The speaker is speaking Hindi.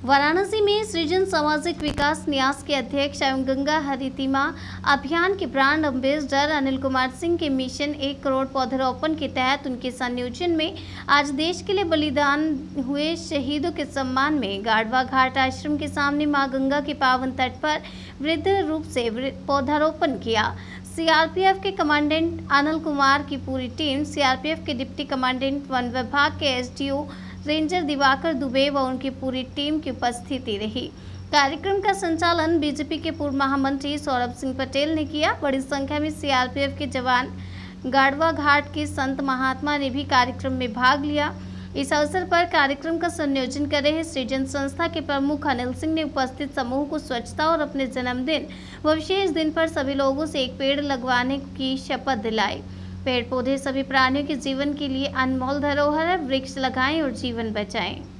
वाराणसी में सृजन सामाजिक विकास न्यास के अध्यक्ष एवं गंगा हरितिमा अभियान के ब्रांड एम्बेसडर अनिल कुमार सिंह के मिशन 1 करोड़ पौधरोपण के तहत उनके संयोजन में आज देश के लिए बलिदान हुए शहीदों के सम्मान में गाड़वा घाट आश्रम के सामने मां गंगा के पावन तट पर वृहद रूप से पौधारोपण किया। सीआरपीएफ के कमांडेंट अनिल कुमार की पूरी टीम, सीआरपीएफ के डिप्टी कमांडेंट वन विभाग के एसडीओ रेंजर दिवाकर दुबे व उनकी पूरी टीम की उपस्थिति रही। कार्यक्रम का संचालन बीजेपी के पूर्व महामंत्री सौरभ सिंह पटेल ने किया। बड़ी संख्या में सीआरपीएफ के जवान, गाड़वा घाट के संत महात्मा ने भी कार्यक्रम में भाग लिया। इस अवसर पर कार्यक्रम का संयोजन कर रहे सृजन संस्था के प्रमुख अनिल सिंह ने उपस्थित समूह को स्वच्छता और अपने जन्मदिन व विशेष दिन पर सभी लोगों से एक पेड़ लगवाने की शपथ दिलाई। पेड़ पौधे सभी प्राणियों के जीवन के लिए अनमोल धरोहर है। वृक्ष लगाएं और जीवन बचाएं।